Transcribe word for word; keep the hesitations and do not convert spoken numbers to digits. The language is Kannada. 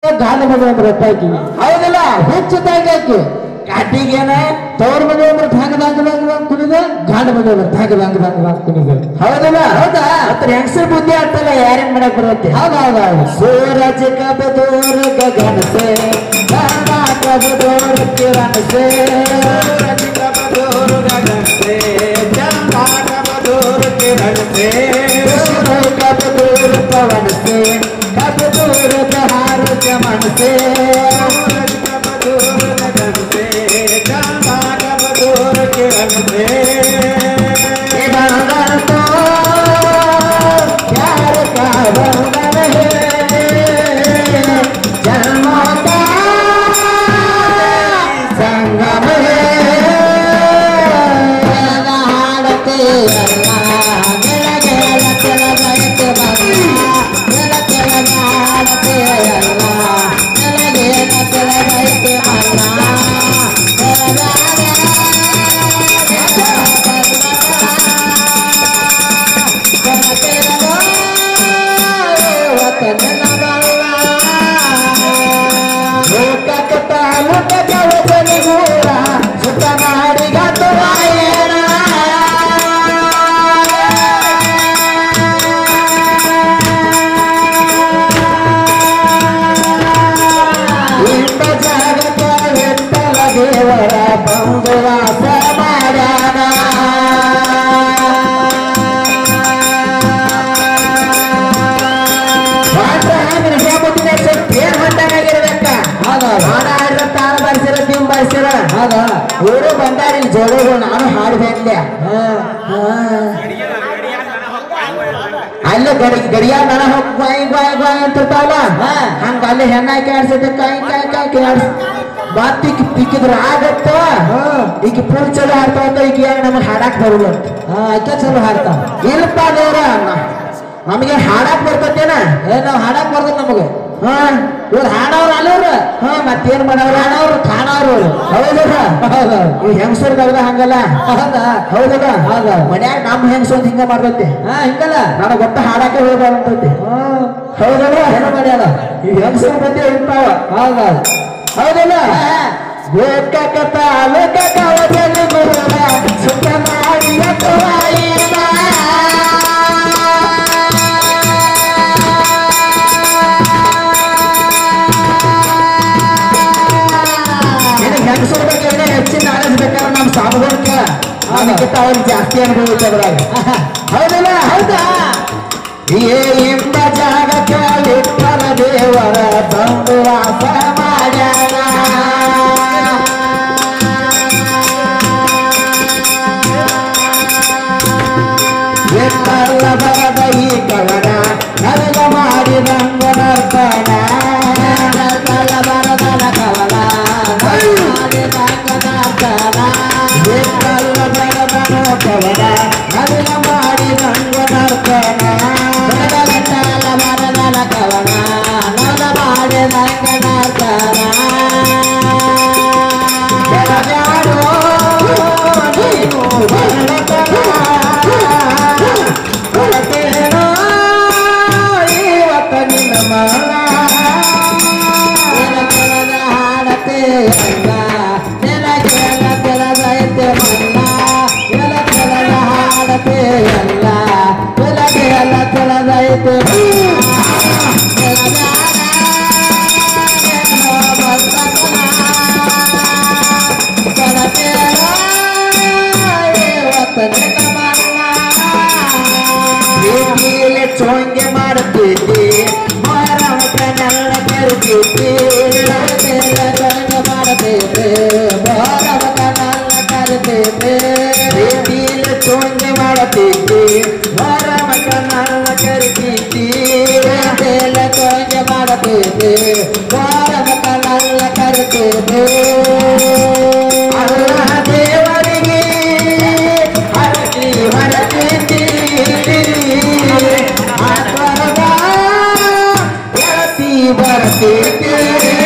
ಗಾಂಧ ಮನೆ ಅಂದ್ರೆ ಅಟ್ಟಾಕಿ ಹೌದಿಲ್ಲ ಹೆಚ್ಚು ತಾಗಿ ಕಾಟಿಗೇನ ತವ್ರ ಮನೆ ಅಂದ್ರೆ ಧಾಂಗ ಧಾಂಗ ಧಾಂಗ ಕುಣಿದ ಗಾಂಧ ಮನೆ ಅಂದ್ರೆ ಧಾಂಗ ಧಾಂಗ ಧಾಂಗ ಧಾಂಗ ಕುಣಿದ ಹೌದಲ್ಲ ಹೌದಾ ಅತ್ರ ಹೆಂಗಸರ್ ಬುದ್ಧಿ ಆಗ್ತಲ್ಲ ಯಾರೇನ್ ಮಾಡಕ್ ಬರುತ್ತೆ ಹೌದೌದು ಸೂರಜ ಕಬದೂರ ಗಗನ ಸೇ ಕಬದೂರ ಕಿರಣ ಸೇ ಸೂರಜ ಕಬದೂರ ಗಗನ ಸೇ ಚಂದ ಕಬದೂರ ಕಿರಣ ಸೇ ಸೂರಜ ಕಬದೂರ ಪವನ ಸೇ ಕಬದೂರ ಬಹಾರ ಚಮन से सूरज कबदूर गगन से चंदा कबदूर किरण से बंधन तो प्यार का बंधन है जन्मों का संगम है हाड़ते अल्लाह मेरा गेला तेरा बैठ बंगा मेरा तेरा हाड़ते अल्लाह मेरा गेला तेरा बैठ बंगा मेरा ಊರು ಬಂದಾರಿ ಜೋಡಿಗಳು ನಾನು ಹಾಡ್ಬೇಕಂದೆ ಅಲ್ಲೇ ಗಡಿ ಗಡಿಯಾರ ನನ ಹೋಗಿ ಬಾಯಿ ಬಾಯಿ ಬಾಯಿ ಅಂತಿರ್ತಾವಲ್ಲ ಹಂಗ ಅಲ್ಲಿ ಹೆಣ್ಣಾಕಿ ಆಡ್ಸತ್ತೆ ಕಾಯಿ ಕಾಯಿ ಕಾಯಿ ಕಾಯಿ ಮತ್ತಿ ತಿಕ್ಕಿದ್ರ ಆಗತ್ತ ಈಗ ಪೂರ್ ಚಲೋ ಹಾಡ್ತಾವ ಈಗ ನಮಗ್ ಹಾಡಾಕ್ ಬರುಲ್ಲ ಆಕೆ ಚಲೋ ಹಾಡ್ತಾವ ಇಲ್ಲಪ್ಪ ದೇವ್ರ ನಮಗೆ ಹಾಡಾಕ್ ಬರ್ತೇನ ಏ ನಾವ್ ಹಾಡಾಕ್ ಬರ್ತದ ನಮಗೆ ಹಾ ಇವ್ರು ಹಾಡವ್ರ ಅಲ್ಲವ್ರ ಹಾ ಮತ್ತೇನ್ ಮಾಡವ್ರ ಹಾಡವ್ರು ಕಾಣವ್ರು ಹೌದಲ್ಲ ಹೌದಾ ಇವ್ ಹೆಂಗಸರ್ದವ್ರ ಹಂಗಲ್ಲ ಹೌದಾ ಹೌದಲ್ಲ ಹೌದಾ ಮನ್ಯಾಗ ನಮ್ ಹೆಂಗಸ ಹಿಂಗ ಮಾಡ್ತೈತಿ ಹಾ ಹಿಂಗಲ್ಲ ನನಗ ಗೊತ್ತ ಹಾಡಾಕೆ ಹೋಗ್ಬಾರಂತೈತಿ ಹೌದಲ್ಲ ಏನೋ ಮಾಡ್ಯಾರ ಈ ಹೆಂಗಸರ ಬಂದೇ ಇರ್ತಾವ ಹೌದಾ ಹೌದಲ್ಲ ಗೋಕಕತ ಲೋಕಕ ವಜನ ಗುರುರ ಸುಖ ಮಾಡಿಯ ತೋಯಿನ ಹೆಂಗಸರ ಬಗ್ಗೆ ಹೆಚ್ಚಿನ ನಾಲೆಜ್ ಬೇಕಾದ್ರೆ ನಮ್ಮ ಸಾಮೂಹಿಕ ಅದಕ್ಕಿಂತ ಅವ್ರಿಗೆ ಜಾಸ್ತಿ ಅನುಭವ ಐತೆ ಅದ್ರಾಗ ಹೌದಲ್ಲ ಹೌದಾ ಏ ಎಂಬ ಜಾಗಕ್ಕೆ ಇಟ್ಟರ ದೇವರ ಬಂದು ವಾಸ ಮಾಡ್ಯಾರ ಎತ್ತಲ್ಲ ಬರದ ಈ ಕವನ ನನಗ ಮಾಡಿದಂಗ ನರ್ತನ ಎತ್ತಲ್ಲ ಬರದನ ಕವನ ಎತ್ತಲ್ಲ ಬರದನ ಕವನ ನನಗ ಮಾಡಿದಂಗ ನರ್ತನ ಎತ್ತಲ್ಲ ಬರದನ ಕವನ ನನಗ ಮಾಡಿದಂಗ ನರ್ತನ ಬೆಳಗಾಡೋ ನೀನು ಬೆಳಕನ ಕೊಡತೇನೋ ಇವತ್ತ ನಿನ್ನ ಮನ ನೆಲಕೆಲದ ಹಾಡತೆ ಅಲ್ಲ ನೆಲಕೆಲ ಕೆಲದೈತೆ ಮಲ್ಲ ನೆಲಕೆಲದ ಹಾಡತೆ ಅಲ್ಲ ನೆಲಕೆಲ ಕೆಲದೈತೆ ಕೊಡತೇನೋ ಇವತ್ತ ನಿನ್ನ ಪ್ರೀತಿಯಲ್ಲಿ ಚೋಂಗೆ ಮಾಡುತ್ತಿದ್ದೆ ಮಾರವಕನೆಲ್ಲ ಕರೆದಿದ್ದೆ ಚೋಂಗೆ ಮಾಡುತ್ತಿದ್ದೆ ಮಾರವಕನೆಲ್ಲ ಕರೆದಿದ್ದೆ ಪ್ರೀತಿಯಲ್ಲಿ ಚೋಂಗೆ ಮಾಡುತ್ತಿದ್ದೆ ಮಾರವಕನೆಲ್ಲ ಕರೆದಿದ್ದೆ ಚೋಂಗೆ ಮಾಡುತ್ತಿದ್ದೆ ಮಾರವಕನೆಲ್ಲ ಕರೆದಿದ್ದೆ ಅಲ್ಲ ದೇವರಿಗೆ ಹರಟಿ ಹರಟಿದ್ದೆ ಬರ್ತಿ